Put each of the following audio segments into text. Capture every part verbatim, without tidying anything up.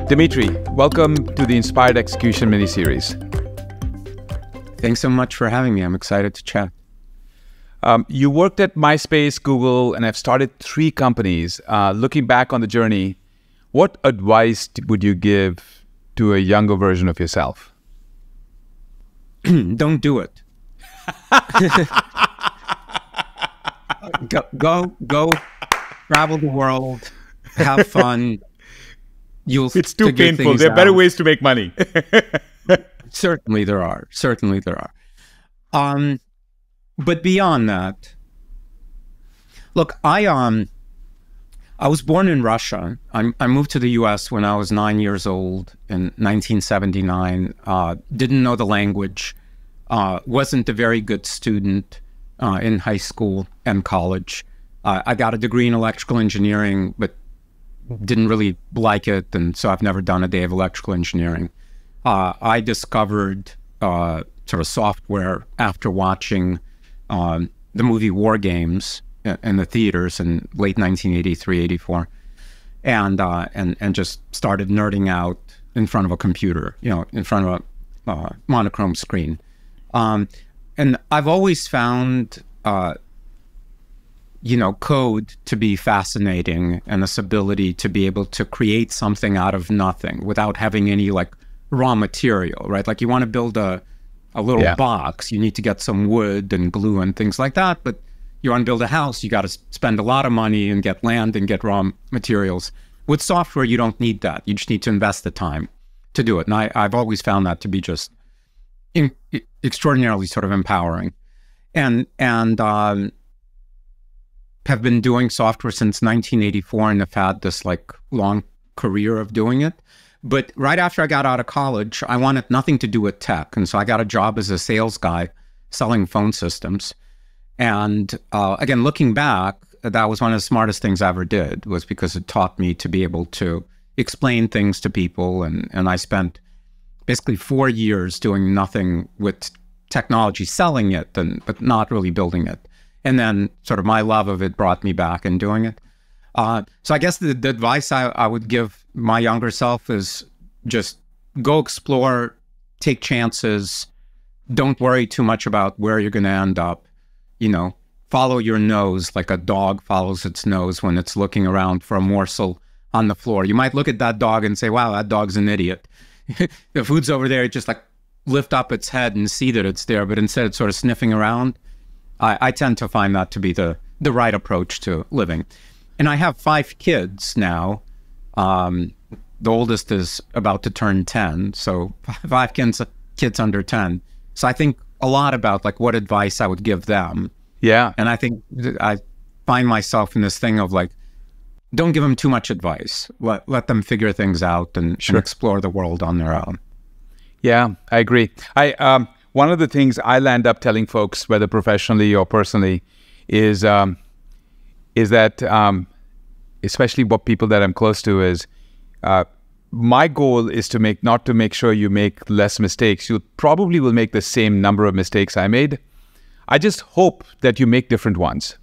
Dmitry, welcome to the Inspired Execution mini-series. Thanks so much for having me. I'm excited to chat. Um, you worked at Myspace, Google, and have started three companies. Uh, looking back on the journey, what advice would you give to a younger version of yourself? Don't do it. go, go, go, travel the world, have fun. You'll it's too painful. There are better out. ways to make money. Certainly there are. Certainly there are. Um, but beyond that, look, I um, I was born in Russia. I, I moved to the U S when I was nine years old in nineteen seventy-nine. Uh, didn't know the language. Uh, wasn't a very good student uh, in high school and college. Uh, I got a degree in electrical engineering, but didn't really like it, and so I've never done a day of electrical engineering. Uh, I discovered uh, sort of software after watching um, the movie War Games in the theaters in late nineteen eighty-three, eighty-four, and uh, and and just started nerding out in front of a computer, you know, in front of a uh, monochrome screen. Um, and I've always found, uh, you know, code to be fascinating, and this ability to be able to create something out of nothing without having any like raw material, right? Like you want to build a, a little yeah. box, you need to get some wood and glue and things like that. But you want to build a house, you got to spend a lot of money and get land and get raw materials. With software, you don't need that. You just need to invest the time to do it. And I, I've always found that to be just in, extraordinarily sort of empowering. And, and, um, have been doing software since nineteen eighty-four and have had this like long career of doing it. But right after I got out of college, I wanted nothing to do with tech. And so I got a job as a sales guy selling phone systems. And uh, again, looking back, that was one of the smartest things I ever did, was because it taught me to be able to explain things to people. And, and I spent basically four years doing nothing with technology, selling it, and, but not really building it. And then sort of my love of it brought me back in doing it. Uh, so I guess the, the advice I, I would give my younger self is just go explore, take chances, don't worry too much about where you're going to end up. You know, follow your nose like a dog follows its nose when it's looking around for a morsel on the floor. You might look at that dog and say, wow, that dog's an idiot. The food's over there, just like lift up its head and see that it's there, but instead it's sort of sniffing around. I, I tend to find that to be the, the right approach to living. And I have five kids now. Um, the oldest is about to turn ten, so five kids, kids under ten. So I think a lot about like what advice I would give them. Yeah. And I think I find myself in this thing of like, don't give them too much advice. Let, let them figure things out and, sure. and explore the world on their own. Yeah, I agree. I um, one of the things I land up telling folks, whether professionally or personally, is um, is that, um, especially what people that I'm close to, is uh, my goal is to make, not to make sure you make less mistakes. You probably will make the same number of mistakes I made. I just hope that you make different ones.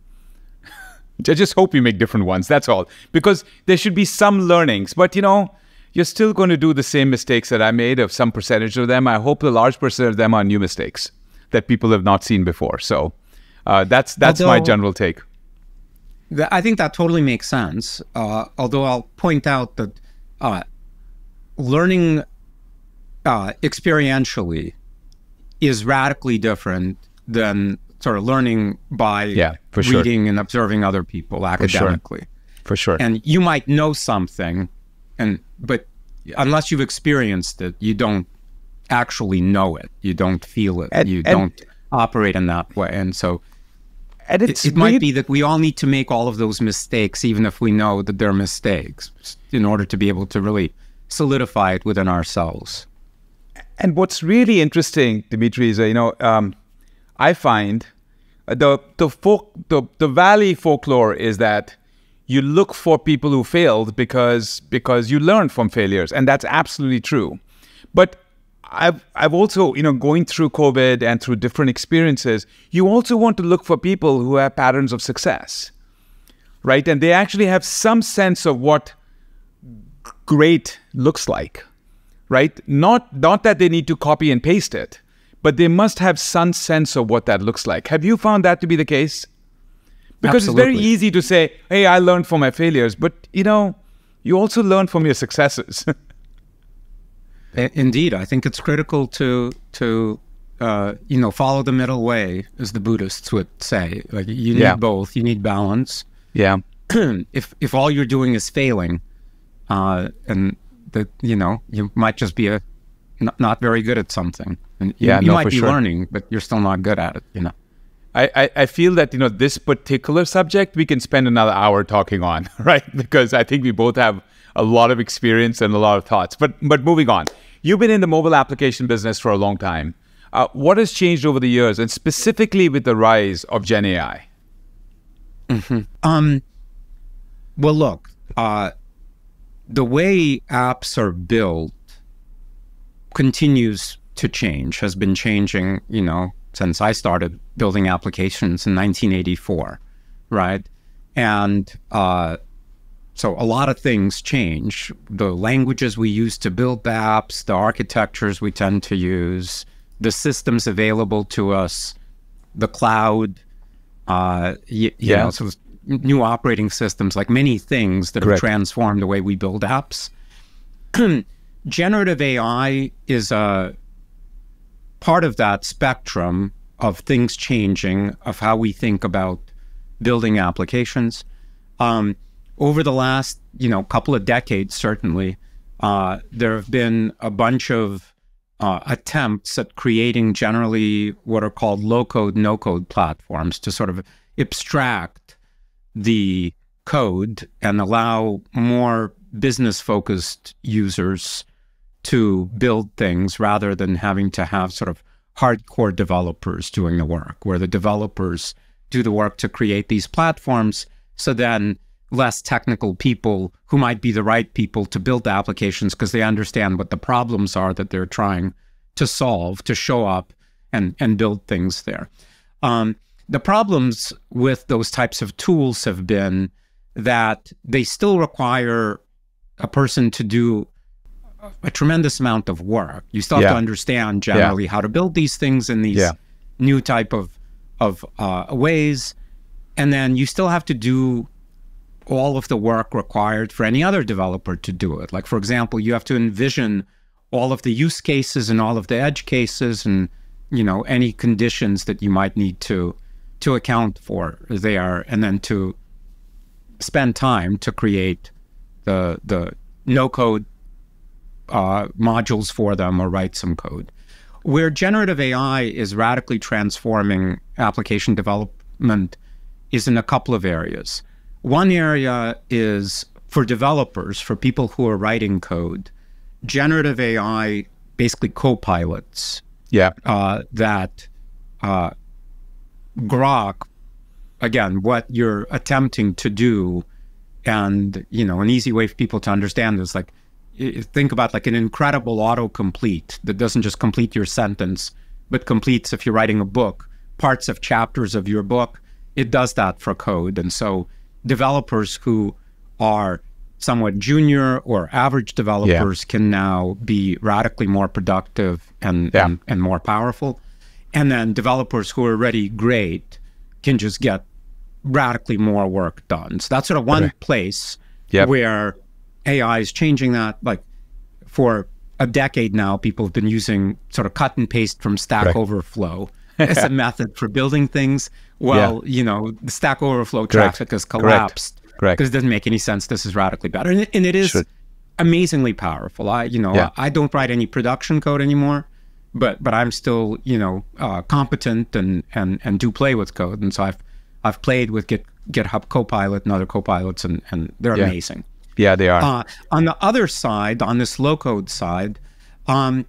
I just hope you make different ones, that's all. Because there should be some learnings, but you know, you're still going to do the same mistakes that I made, of some percentage of them. I hope a large percent of them are new mistakes that people have not seen before. So uh, that's that's although, my general take. th- I think that totally makes sense. Uh, although I'll point out that uh, learning uh, experientially is radically different than sort of learning by yeah, for reading sure. and observing other people academically. For sure. For sure. And you might know something, and but unless you've experienced it, you don't actually know it. You don't feel it. And, you and, don't operate in that way. And so and it's it, it might be that we all need to make all of those mistakes, even if we know that they're mistakes, in order to be able to really solidify it within ourselves. And what's really interesting, Dmitry, is, uh, you know, um, I find the the folk the the Valley folklore is that you look for people who failed because because you learn from failures, and that's absolutely true. But I've I've also, you know, going through COVID and through different experiences, you also want to look for people who have patterns of success, right? And they actually have some sense of what great looks like, right? Not, not that they need to copy and paste it, but they must have some sense of what that looks like. Have you found that to be the case? Because Absolutely. It's very easy to say, hey, I learned from my failures, but you know, you also learn from your successes. Indeed, I think it's critical to to uh, you know, follow the middle way, as the Buddhists would say. Like, you need Yeah. both. You need balance. Yeah. if if all you're doing is failing, uh, and that, you know, you might just be a not, not very good at something, and you, Yeah, you no, might for be sure. learning, but you're still not good at it. You know. I, I, I feel that, you know, this particular subject we can spend another hour talking on, right? Because I think we both have a lot of experience and a lot of thoughts. But but moving on, you've been in the mobile application business for a long time. Uh, what has changed over the years, and specifically with the rise of GenAI? Mm-hmm. Um. Well, look, uh, the way apps are built continues to change. Has been changing, you know, since I started building applications in nineteen eighty-four, right? And uh, so a lot of things change. The languages we use to build the apps, the architectures we tend to use, the systems available to us, the cloud, uh, you, you Yeah. know, so new operating systems, like many things that Correct. have transformed the way we build apps. Generative A I is a part of that spectrum of things changing, of how we think about building applications. Um, over the last, you know, couple of decades, certainly, uh, there have been a bunch of uh, attempts at creating generally what are called low-code, no-code platforms to sort of abstract the code and allow more business-focused users to build things rather than having to have sort of hardcore developers doing the work, where the developers do the work to create these platforms, so then less technical people who might be the right people to build the applications because they understand what the problems are that they're trying to solve, to show up and, and build things there. Um, the problems with those types of tools have been that they still require a person to do a tremendous amount of work. You still have Yeah. to understand generally Yeah. how to build these things in these Yeah. new type of, of uh, ways. And then you still have to do all of the work required for any other developer to do it. Like, for example, you have to envision all of the use cases and all of the edge cases and, you know, any conditions that you might need to, to account for there, and then to spend time to create the, the no-code uh, modules for them or write some code. Where generative A I is radically transforming application development is in a couple of areas. One area is for developers, for people who are writing code, generative A I basically co-pilots Yeah. uh, that uh, grok, again, what you're attempting to do. And, you know, an easy way for people to understand is like, i- think about like an incredible autocomplete that doesn't just complete your sentence, but completes, if you're writing a book, parts of chapters of your book. It does that for code. And so developers who are somewhat junior or average developers can now be radically more productive and, Yeah. and, and more powerful. And then developers who are already great can just get radically more work done. So that's sort of one Okay. place Yep. where A I is changing that. Like, for a decade now, people have been using sort of cut and paste from Stack Correct. Overflow as a method for building things. Well, you know, the Stack Overflow Correct. traffic has Correct. collapsed Correct. because it doesn't make any sense. This is radically better. And it, and it is Sure. amazingly powerful. I, you know, Yeah. I, I don't write any production code anymore, but but I'm still, you know, uh, competent and, and, and do play with code. And so I've I've played with Git, GitHub Copilot and other copilots, and, and they're Yeah. amazing. Yeah, they are. Uh, on the other side, on this low-code side, um,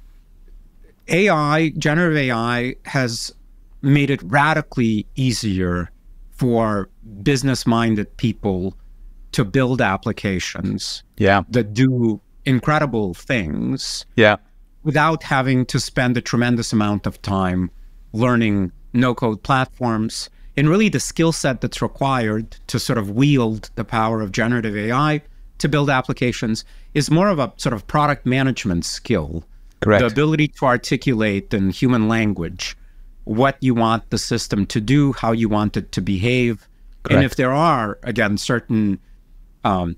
A I, generative A I, has made it radically easier for business-minded people to build applications yeah. that do incredible things Yeah. without having to spend a tremendous amount of time learning no-code platforms. And really the skill set that's required to sort of wield the power of generative A I to build applications is more of a sort of product management skill. Correct. The ability to articulate in human language what you want the system to do, how you want it to behave. Correct. And if there are, again, certain um,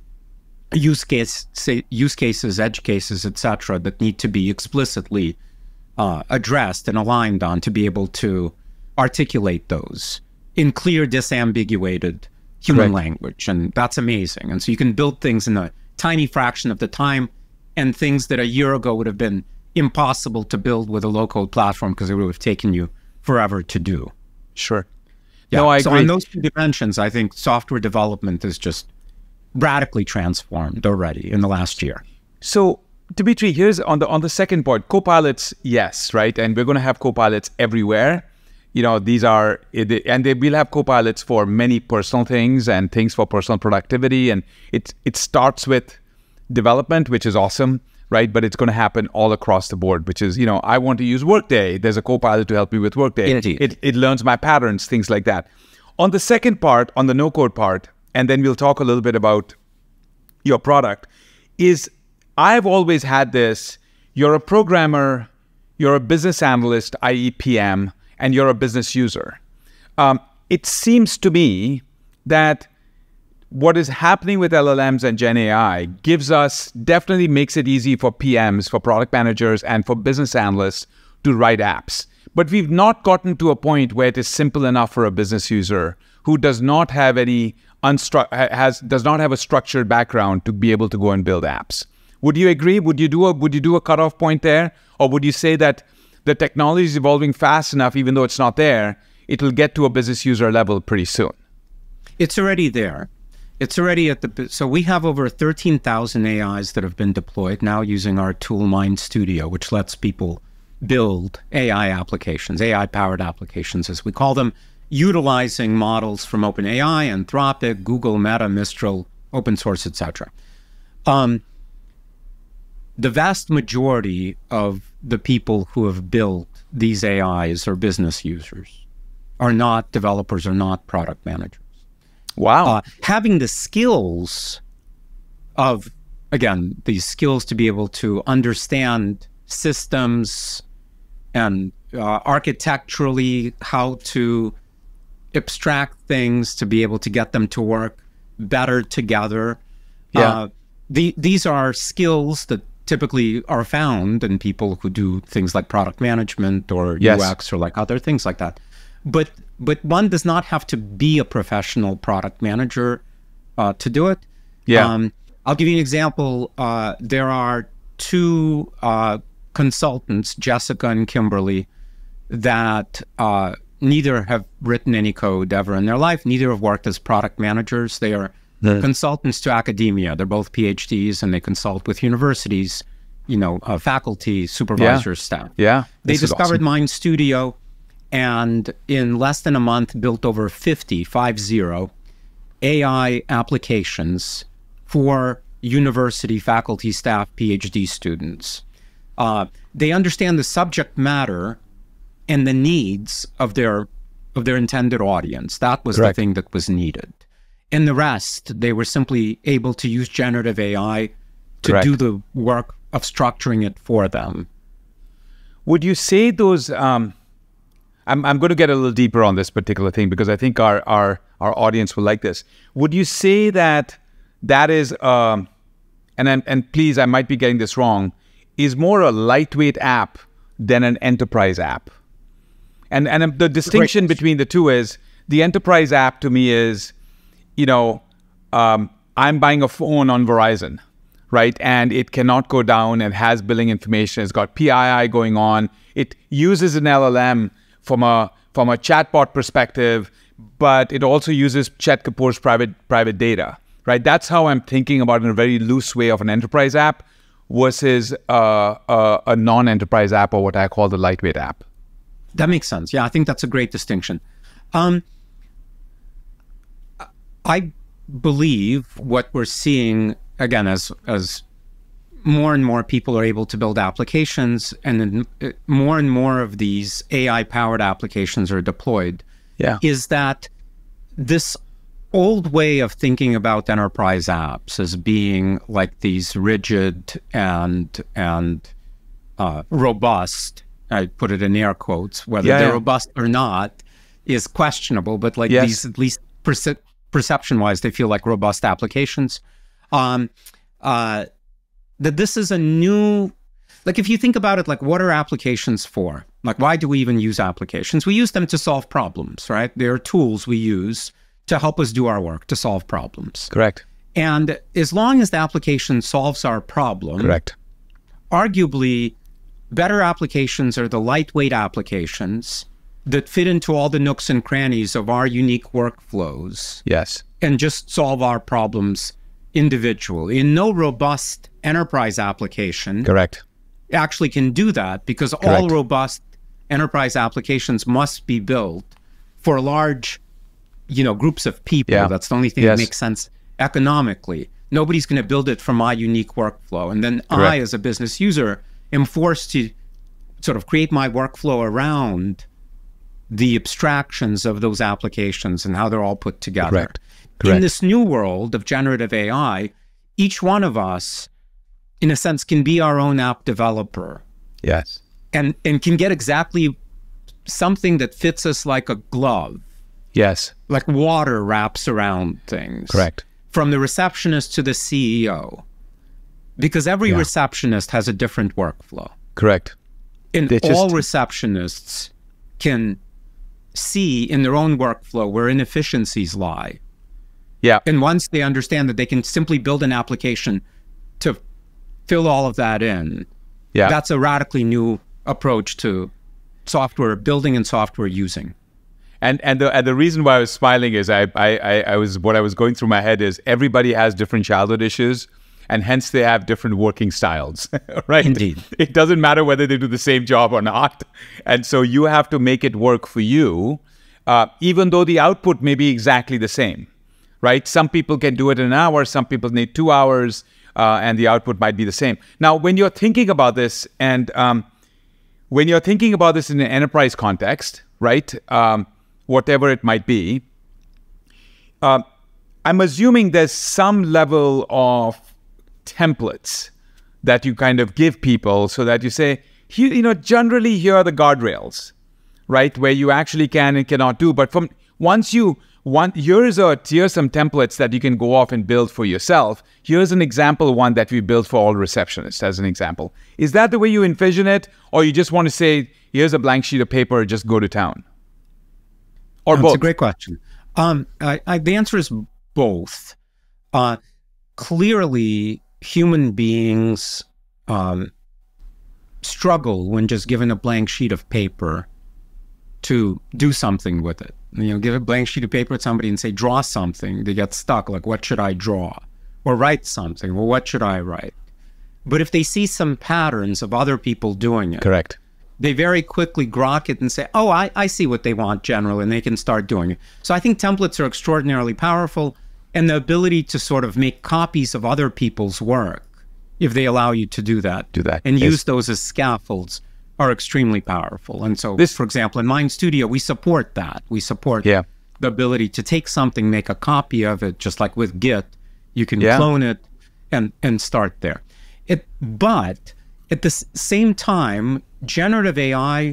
use case, say, use cases, edge cases, et cetera, that need to be explicitly uh, addressed and aligned on to be able to articulate those in clear, disambiguated human Correct. language. And that's amazing. And so you can build things in a tiny fraction of the time, and things that a year ago would have been impossible to build with a low-code platform because it would have taken you forever to do. Sure. Yeah. No, I so agree. on those two dimensions, I think software development is just radically transformed already in the last year. So, Dmitry, here's on the on the second part, copilots, yes, right? And we're going to have copilots everywhere. You know, these are, and they will have copilots for many personal things and things for personal productivity. And it, it starts with development, which is awesome, right? But it's going to happen all across the board, which is, you know, I want to use Workday. There's a copilot to help me with Workday. Indeed. It, it learns my patterns, things like that. On the second part, on the no-code part, and then we'll talk a little bit about your product, is I've always had this, you're a programmer, you're a business analyst, that is P M, and you're a business user. Um, it seems to me that what is happening with L L Ms and Gen A I gives us, definitely makes it easy for P Ms, for product managers, and for business analysts to write apps. But we've not gotten to a point where it is simple enough for a business user who does not have any unstru has does not have a structured background to be able to go and build apps. Would you agree? Would you do a would you do a cutoff point there, or would you say that the technology is evolving fast enough, even though it's not there, it will get to a business user level pretty soon? It's already there. It's already at the, so we have over thirteen thousand A Is that have been deployed now using our tool MindStudio, which lets people build A I applications, A I-powered applications, as we call them, utilizing models from OpenAI, Anthropic, Google, Meta, Mistral, open source, et cetera. Um, the vast majority of the people who have built these A Is are business users, are not developers, are not product managers. Wow. Uh, having the skills of, again, these skills to be able to understand systems and uh, architecturally how to abstract things to be able to get them to work better together. Yeah. Uh, the, these are skills that typically are found in people who do things like product management or Yes. U X or like other things like that. But but one does not have to be a professional product manager uh, to do it. Yeah. Um, I'll give you an example. Uh, there are two uh, consultants, Jessica and Kimberly, that uh, neither have written any code ever in their life. Neither have worked as product managers. They are the consultants to academia. They're both P H Ds, and they consult with universities, you know, uh, faculty, supervisors, Yeah. staff. Yeah. They This is discovered awesome. MindStudio, and in less than a month built over fifty, five zero, A I applications for university faculty, staff, P H D students. Uh, they understand the subject matter and the needs of their of their intended audience. That was Correct. the thing that was needed. And the rest, they were simply able to use generative A I to Correct. do the work of structuring it for them. Would you say those, um, I'm, I'm going to get a little deeper on this particular thing because I think our, our, our audience will like this. Would you say that that is, um, and, I'm- and please, I might be getting this wrong, is more a lightweight app than an enterprise app? And, and the distinction between the two is the enterprise app to me is, you know, um, I'm buying a phone on Verizon, right? And it cannot go down and has billing information. It's got P I I going on. It uses an L L M from a from a chatbot perspective, but it also uses Chet Kapoor's private private data, right? That's how I'm thinking about it in a very loose way of an enterprise app versus uh, a, a non-enterprise app, or what I call the lightweight app. That makes sense. Yeah, I think that's a great distinction. Um, I believe what we're seeing, again, as as more and more people are able to build applications, and then more and more of these A I-powered applications are deployed, Yeah. is that this old way of thinking about enterprise apps as being like these rigid and and uh, robust, I put it in air quotes, whether yeah, they're yeah. robust or not is questionable, but like yes. these, at least perce perception-wise, they feel like robust applications. Um, uh, that this is a new, like if you think about it, like what are applications for? Like why do we even use applications? We use them to solve problems, right? They're tools we use to help us do our work, to solve problems. Correct. And as long as the application solves our problem, correct. Arguably, better applications are the lightweight applications that fit into all the nooks and crannies of our unique workflows. Yes. And just solve our problems individually. And no robust enterprise application correct. actually can do that, because correct. all robust enterprise applications must be built for large, you know, groups of people. Yeah. That's the only thing yes. that makes sense economically. Nobody's going to build it for my unique workflow. And then correct. I, as a business user, am forced to sort of create my workflow around the abstractions of those applications and how they're all put together. Correct. Correct. In this new world of generative A I, each one of us, in a sense, can be our own app developer. Yes. And, and can get exactly something that fits us like a glove. Yes. Like water wraps around things. Correct. From the receptionist to the C E O. Because every yeah. receptionist has a different workflow. Correct. And just... all receptionists can see in their own workflow where inefficiencies lie. Yeah. And once they understand that they can simply build an application to fill all of that in, yeah. that's a radically new approach to software building and software using. And and the and the reason why I was smiling is I I I was what I was going through my head is everybody has different childhood issues, and hence they have different working styles, right? Indeed. It doesn't matter whether they do the same job or not, and so you have to make it work for you, uh, even though the output may be exactly the same, right? Some people can do it in an hour, some people need two hours, uh, and the output might be the same. Now, when you're thinking about this, and um, when you're thinking about this in an enterprise context, right? Um, whatever it might be, uh, I'm assuming there's some level of templates that you kind of give people so that you say, here, you know, generally here are the guardrails, right? Where you actually can and cannot do. But from once you want, here's a, here's some templates that you can go off and build for yourself. Here's an example one that we built for all receptionists as an example. Is that the way you envision it? Or you just want to say, here's a blank sheet of paper, just go to town? Or That's both? a great question. Um, I, I, the answer is both. Uh, clearly, human beings um, struggle when just given a blank sheet of paper to do something with it. You know, give a blank sheet of paper to somebody and say, draw something. They get stuck. Like, what should I draw? Or write something. Well, what should I write? But if they see some patterns of other people doing it, correct, they very quickly grok it and say, oh, I, I see what they want generally, and they can start doing it. So I think templates are extraordinarily powerful, and the ability to sort of make copies of other people's work, if they allow you to do that, do that, and yes. use those as scaffolds, are extremely powerful. And so, this, for example, in MindStudio, we support that. We support yeah. the ability to take something, make a copy of it, just like with Git. You can yeah. clone it and, and start there. It, but at the same time, generative A I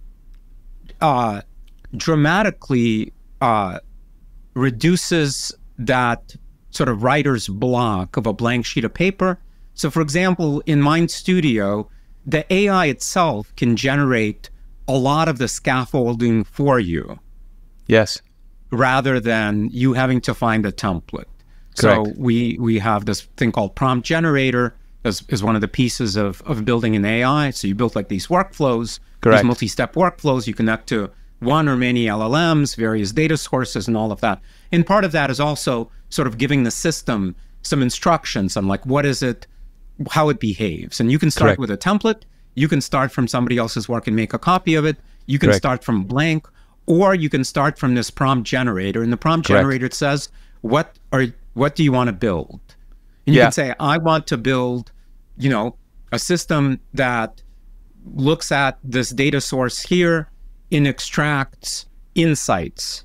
uh, dramatically uh, reduces that sort of writer's block of a blank sheet of paper. So for example, in MindStudio, the A I itself can generate a lot of the scaffolding for you. Yes. Rather than you having to find a template. Correct. So we, we have this thing called prompt generator as, as one of the pieces of, of building an A I. So you build like these workflows, Correct. these multi-step workflows. You connect to one or many L L Ms, various data sources and all of that. And part of that is also sort of giving the system some instructions on like, what is it, how it behaves. And you can start Correct. with a template. You can start from somebody else's work and make a copy of it. You can Correct. start from blank, or you can start from this prompt generator. And the prompt Correct. generator says, what are, what do you want to build? And you yeah. can say, I want to build, you know, a system that looks at this data source here and extracts insights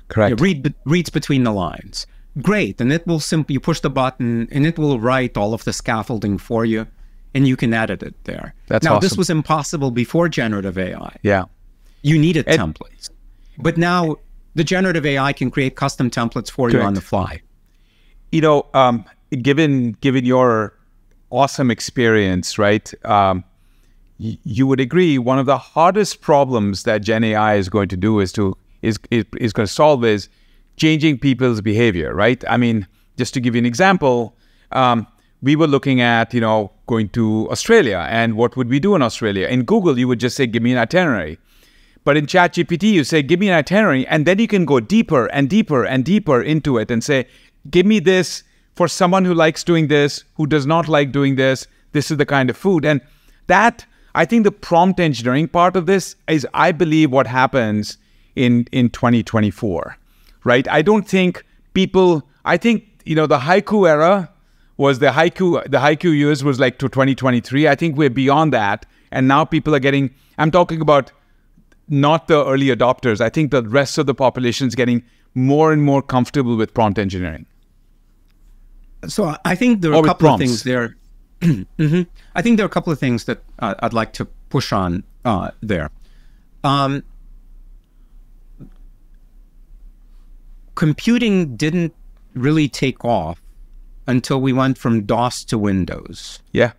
It Correct. read, reads between the lines. Great. And it will simply, you push the button and it will write all of the scaffolding for you and you can edit it there. That's now, awesome. This was impossible before generative A I. Yeah. You needed it, templates. But now the generative A I can create custom templates for correct. you on the fly. You know, um, given given your awesome experience, right, um, y you would agree one of the hardest problems that Gen A I is going to do is to is is, is going to solve is changing people's behavior, right? I mean, just to give you an example, um, we were looking at, you know, going to Australia and what would we do in Australia? In Google, you would just say, give me an itinerary. But in ChatGPT, you say, give me an itinerary, and then you can go deeper and deeper and deeper into it and say, give me this for someone who likes doing this, who does not like doing this. This is the kind of food. And that, I think the prompt engineering part of this is, I believe, what happens in, in twenty twenty-four, right? I don't think people, I think, you know, the haiku era was the haiku, the haiku years was like to twenty twenty-three. I think we're beyond that. And now people are getting, I'm talking about not the early adopters. I think the rest of the population is getting more and more comfortable with prompt engineering. So I think there are or a couple of things there. mm-hmm. I think there are a couple of things that uh, I'd like to push on uh, there. Um, computing didn't really take off until we went from DOS to Windows. Yeah.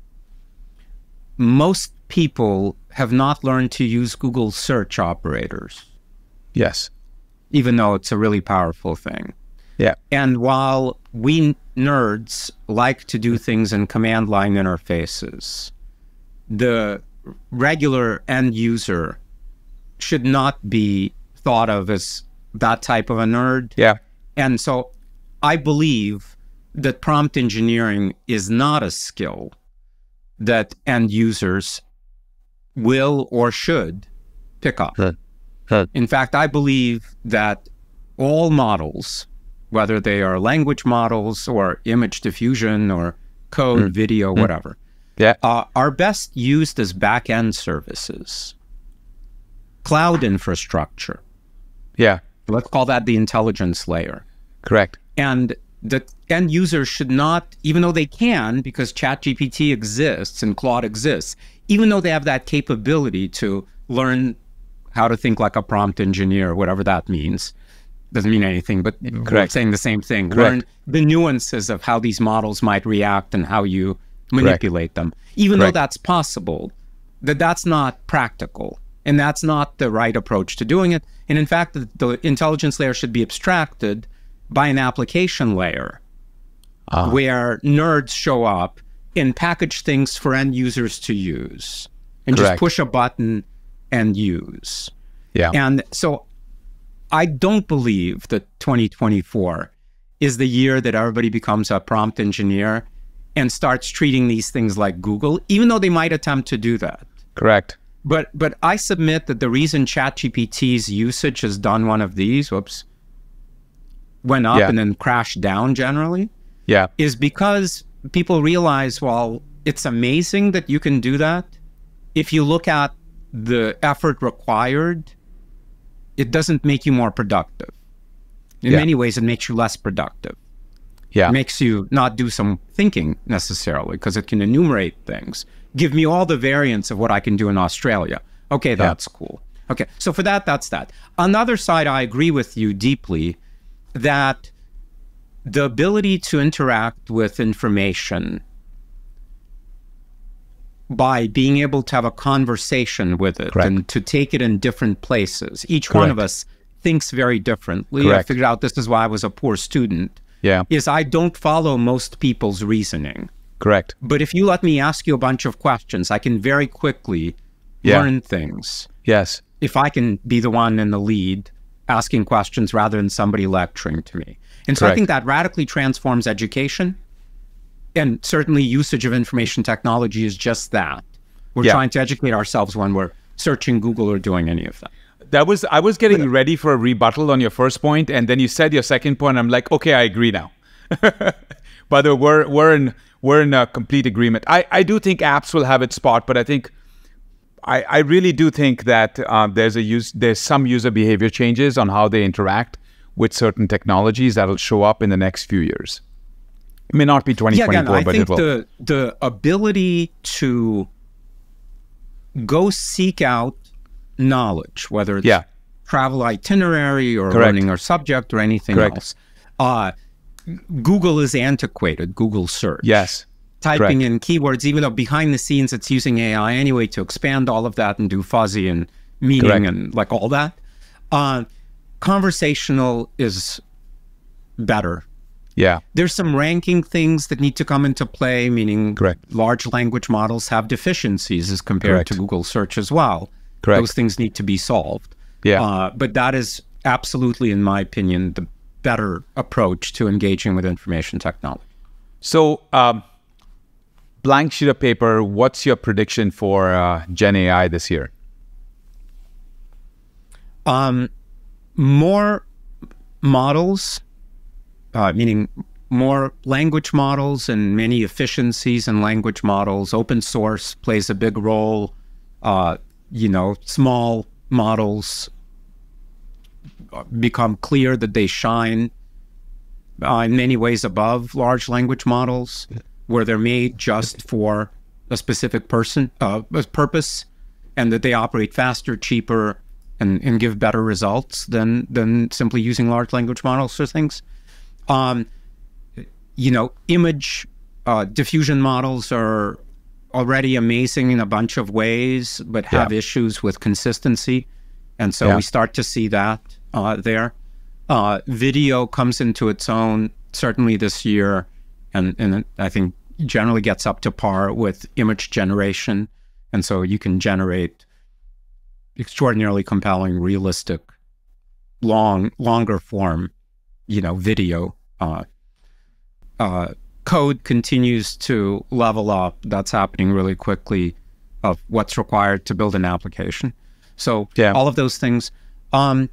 Most people have not learned to use Google search operators. Yes. Even though it's a really powerful thing. Yeah. And while we nerds like to do things in command line interfaces, the regular end user should not be thought of as that type of a nerd. Yeah. And so I believe that prompt engineering is not a skill that end users will or should pick up. Huh. Huh. In fact, I believe that all models, whether they are language models or image diffusion or code, mm. video, mm. whatever, yeah. uh, are best used as back-end services. Cloud infrastructure. Yeah. Let's call that the intelligence layer. Correct. And the end users should not, even though they can, because ChatGPT exists and Claude exists, even though they have that capability to learn how to think like a prompt engineer, whatever that means, doesn't mean anything, but Correct. We're saying the same thing. Correct. Learn the nuances of how these models might react and how you manipulate Correct. them. Even Correct. though that's possible, that that's not practical. And that's not the right approach to doing it. And in fact, the, the intelligence layer should be abstracted by an application layer uh. where nerds show up and package things for end users to use and Correct. just push a button and use. Yeah. And so I don't believe that twenty twenty-four is the year that everybody becomes a prompt engineer and starts treating these things like Google, even though they might attempt to do that. Correct. But but I submit that the reason ChatGPT's usage has done one of these, whoops, went up yeah. and then crashed down generally, yeah, is because people realize, well, it's amazing that you can do that. If you look at the effort required, it doesn't make you more productive. In yeah. many ways, it makes you less productive. Yeah. It makes you not do some thinking necessarily because it can enumerate things. Give me all the variants of what I can do in Australia. Okay, that's yeah. cool. Okay, so for that, that's that. On the other side, I agree with you deeply that the ability to interact with information by being able to have a conversation with it Correct. And to take it in different places. Each Correct. One of us thinks very differently. Correct. I figured out this is why I was a poor student. Yeah. Is I don't follow most people's reasoning. Correct. But if you let me ask you a bunch of questions, I can very quickly yeah. learn things. Yes. If I can be the one in the lead asking questions rather than somebody lecturing to me. And so Correct. I think that radically transforms education. And certainly usage of information technology is just that. We're yeah. trying to educate ourselves when we're searching Google or doing any of that. That was, I was getting but, ready for a rebuttal on your first point, and then you said your second point. I'm like, okay, I agree now. By the way, we're, we're in, we're in a complete agreement. I, I do think apps will have its spot, but I think I, I really do think that uh, there's a use there's some user behavior changes on how they interact with certain technologies that'll show up in the next few years. It may not be twenty twenty-four, yeah, again, I but think it will. The, the ability to go seek out knowledge, whether it's yeah. travel itinerary or Correct. learning a subject or anything Correct. else. Uh, Google is antiquated, Google search. Yes. Typing Correct. in keywords, even though behind the scenes it's using A I anyway to expand all of that and do fuzzy and meaning Correct. and like all that. Uh, conversational is better. Yeah. There's some ranking things that need to come into play, meaning Correct. large language models have deficiencies as compared Correct. to Google search as well. Correct. Those things need to be solved. Yeah. Uh, but that is absolutely, in my opinion, the better approach to engaging with information technology. So, um, blank sheet of paper, what's your prediction for uh, Gen A I this year? Um, more models, uh, meaning more language models and many efficiencies in language models. Open source plays a big role. Uh, you know, small models become clear that they shine uh, in many ways above large language models, where they're made just for a specific person, uh, a purpose, and that they operate faster, cheaper, and, and give better results than than simply using large language models for things. Um, you know, image uh, diffusion models are already amazing in a bunch of ways, but have yeah. issues with consistency. And so yeah. we start to see that uh, there. Uh, video comes into its own, certainly this year, and, and I think generally gets up to par with image generation. And so you can generate extraordinarily compelling, realistic, long, longer form, you know, video. Uh, uh, code continues to level up. That's happening really quickly of what's required to build an application. So yeah. all of those things. Um,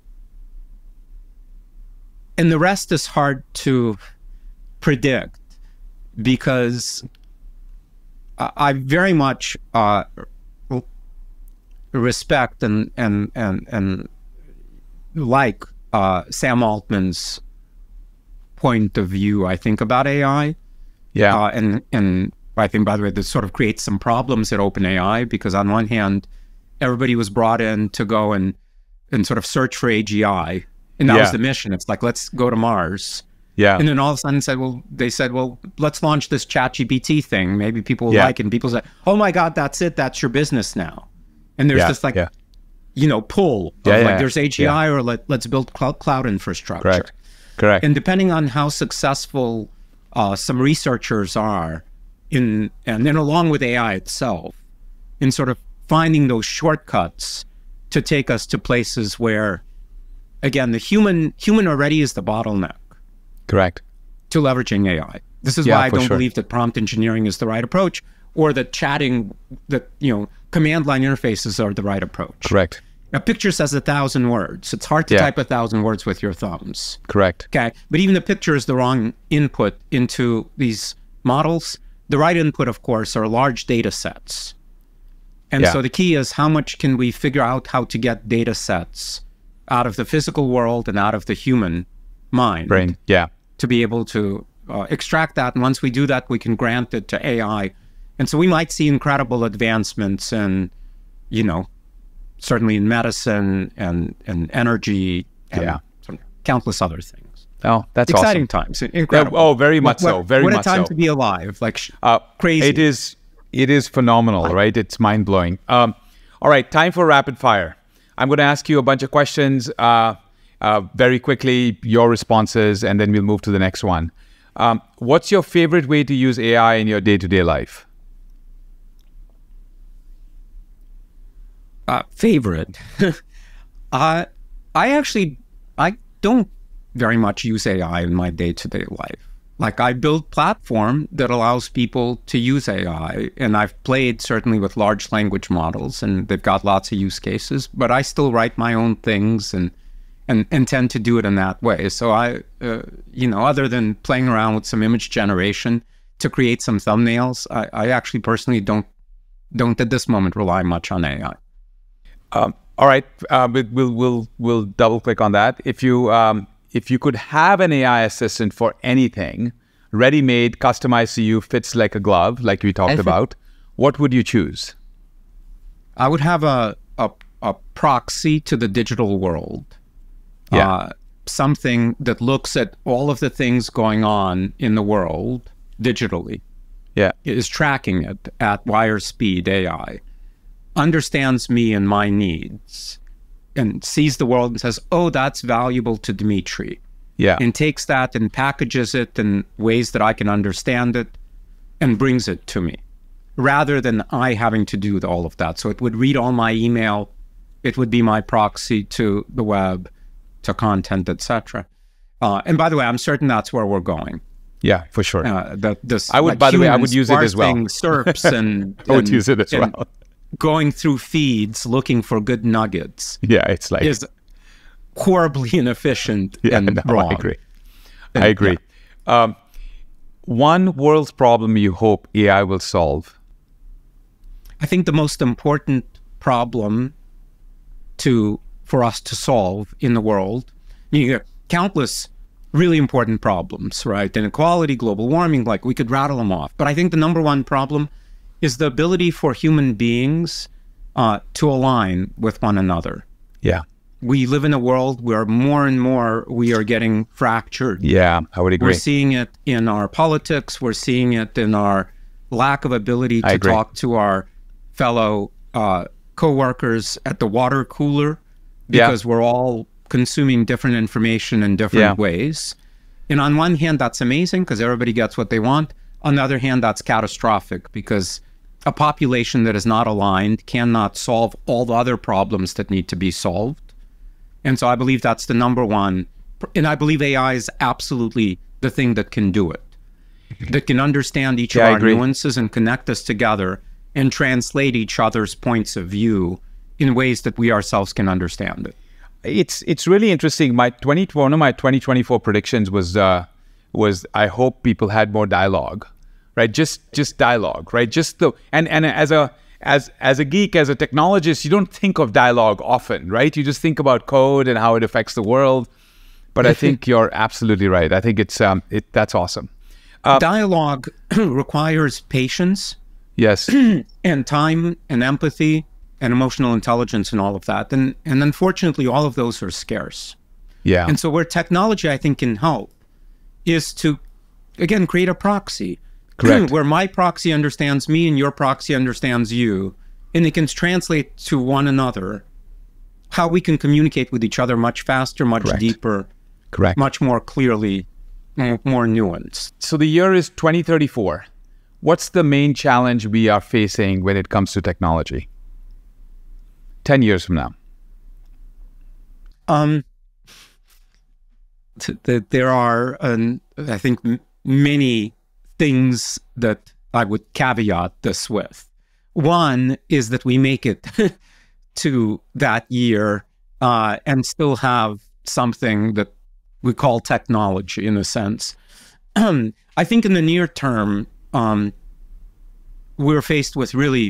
and the rest is hard to predict because I, I very much uh, respect and and and and like uh, Sam Altman's point of view, I think, about A I. Yeah. Uh, and and I think, by the way, this sort of creates some problems at OpenAI because on one hand, everybody was brought in to go and and sort of search for A G I, and that yeah. was the mission. It's like, let's go to Mars. Yeah. And then all of a sudden said, well, they said, well, let's launch this ChatGPT thing. Maybe people will yeah. like it. And people say, oh my God, that's it. That's your business now. And there's yeah. this like, yeah. you know, pull of yeah, like yeah. there's A G I yeah. or let, let's build cloud, cloud infrastructure. Correct. Correct. And depending on how successful uh, some researchers are in, and then along with A I itself, in sort of finding those shortcuts to take us to places where, again, the human human already is the bottleneck. Correct. To leveraging A I. This is yeah, why I don't sure. believe that prompt engineering is the right approach, or that chatting, that, you know, command line interfaces are the right approach. Correct. A picture says a thousand words. It's hard to yeah. type a thousand words with your thumbs. Correct. Okay. But even the picture is the wrong input into these models. The right input, of course, are large data sets. And yeah. so the key is how much can we figure out how to get data sets out of the physical world and out of the human mind. Brain. Yeah. To be able to uh, extract that. And once we do that, we can grant it to A I. And so we might see incredible advancements in, you know, certainly in medicine and, and energy and yeah. countless other things. Oh, that's exciting awesome. times. Incredible. Oh, very much what, so. Very what much a time so. to be alive. Like uh, crazy. It is, it is phenomenal, right? It's mind blowing. Um, all right. Time for rapid fire. I'm going to ask you a bunch of questions uh, uh, very quickly, your responses, and then we'll move to the next one. Um, what's your favorite way to use A I in your day-to-day life? Uh, favorite. uh, I actually, I don't very much use A I in my day-to-day life. Like, I build platform that allows people to use A I, and I've played certainly with large language models, and they've got lots of use cases, but I still write my own things and and, and tend to do it in that way. So I, uh, you know, other than playing around with some image generation to create some thumbnails, I, I actually personally don't don't at this moment rely much on A I. Um, all right, uh, but we'll we'll we'll double click on that. If you um, if you could have an A I assistant for anything, ready-made, customized to you, fits like a glove, like we talked about, what would you choose? I would have a a, a proxy to the digital world. Yeah. Uh, something that looks at all of the things going on in the world digitally. Yeah. Is tracking it at wire speed A I, understands me and my needs, and sees the world and says, oh, that's valuable to Dmitry. Yeah. And takes that and packages it in ways that I can understand it and brings it to me, rather than I having to do all of that. So it would read all my email. It would be my proxy to the web, to content, et cetera. Uh, and by the way, I'm certain that's where we're going. Yeah, for sure. Uh, that this, I would, like by the way, I would use it as well. SERPs and, I would and, use it as well. Going through feeds, looking for good nuggets. Yeah, it's like is horribly inefficient yeah, and no, wrong. I agree. And, I agree. Yeah. Um, one world's problem you hope A I will solve? I think the most important problem to for us to solve in the world, you know, countless really important problems, right? Inequality, global warming, like we could rattle them off. But I think the number one problem is the ability for human beings uh, to align with one another. Yeah. We live in a world where more and more we are getting fractured. Yeah, I would agree. We're seeing it in our politics. We're seeing it in our lack of ability to talk to our fellow uh, co-workers at the water cooler, because yeah. we're all consuming different information in different yeah. ways. And on one hand, that's amazing because everybody gets what they want. On the other hand, that's catastrophic because a population that is not aligned cannot solve all the other problems that need to be solved. And so I believe that's the number one. And I believe A I is absolutely the thing that can do it, that can understand each yeah, of our nuances and connect us together and translate each other's points of view in ways that we ourselves can understand it. It's it's really interesting. My twenty one of my twenty twenty-four predictions was uh, was I hope people had more dialogue, right? Just just dialogue, right? Just the and and as a as as a geek, as a technologist, you don't think of dialogue often, right? You just think about code and how it affects the world. But I think you're absolutely right. I think it's um it that's awesome. Uh, dialogue requires patience, yes, and time and empathy and emotional intelligence and all of that. And, and unfortunately, all of those are scarce. Yeah. And so where technology, I think, can help is to, again, create a proxy. Correct. Where my proxy understands me and your proxy understands you. And it can translate to one another how we can communicate with each other much faster, much Correct. deeper, Correct. much more clearly, more nuanced. So the year is twenty thirty-four. What's the main challenge we are facing when it comes to technology? ten years from now. Um, th th there are, um, I think, m many things that I would caveat this with. One is that we make it to that year uh, and still have something that we call technology in a sense. I think in the near term, um, we're faced with really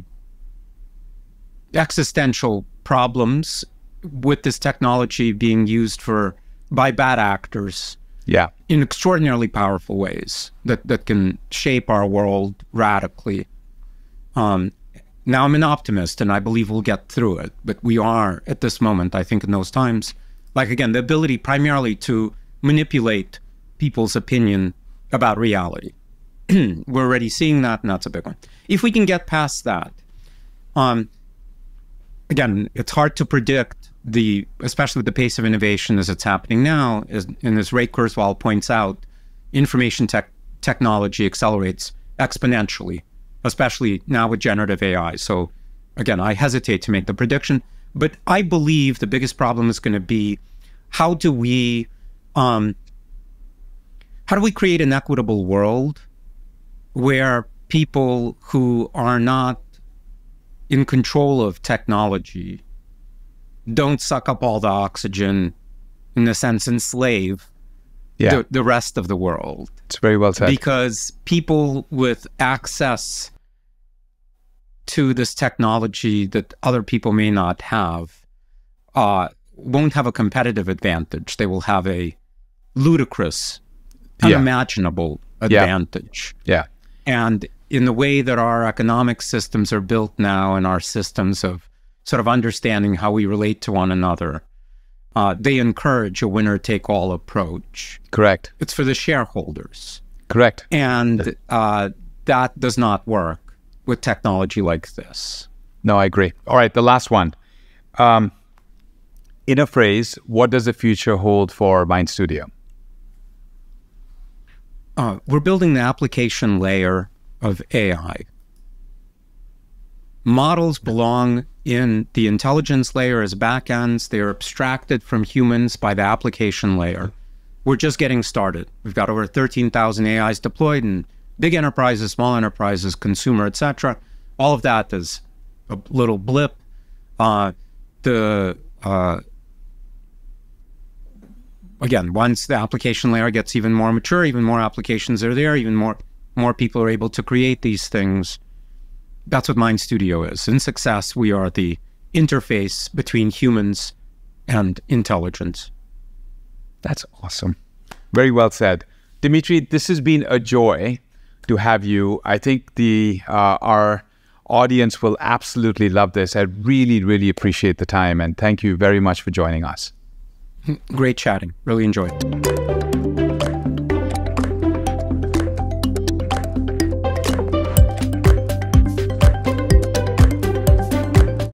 existential problems with this technology being used for by bad actors yeah. in extraordinarily powerful ways that, that can shape our world radically. Um, now, I'm an optimist, and I believe we'll get through it. But we are, at this moment, I think in those times, like, again, the ability primarily to manipulate people's opinion about reality. We're already seeing that, and that's a big one. If we can get past that, um, again, it's hard to predict the, especially with the pace of innovation as it's happening now, as, and as Ray Kurzweil points out, information tech technology accelerates exponentially, especially now with generative A I. So again, I hesitate to make the prediction, but I believe the biggest problem is going to be how do we, um, how do we create an equitable world where people who are not in control of technology don't suck up all the oxygen, in a sense, enslave yeah. the, the rest of the world. It's very well said. Because people with access to this technology that other people may not have uh, won't have a competitive advantage. They will have a ludicrous, unimaginable yeah. advantage. Yeah. And in the way that our economic systems are built now and our systems of sort of understanding how we relate to one another, uh, they encourage a winner-take-all approach. Correct. It's for the shareholders. Correct. And uh, that does not work with technology like this. No, I agree. All right, the last one. Um, in a phrase, what does the future hold for MindStudio? Uh, we're building the application layer of A I. Models belong in the intelligence layer as backends. They're abstracted from humans by the application layer. We're just getting started. We've got over thirteen thousand A Is deployed in big enterprises, small enterprises, consumer, et cetera. All of that is a little blip. Uh, the uh, again, once the application layer gets even more mature, even more applications are there, even more more people are able to create these things. That's what MindStudio is. In success, we are the interface between humans and intelligence. That's awesome. Very well said. Dmitry, this has been a joy to have you. I think the uh, our audience will absolutely love this. I really, really appreciate the time, and thank you very much for joining us. Great chatting. Really enjoyed it.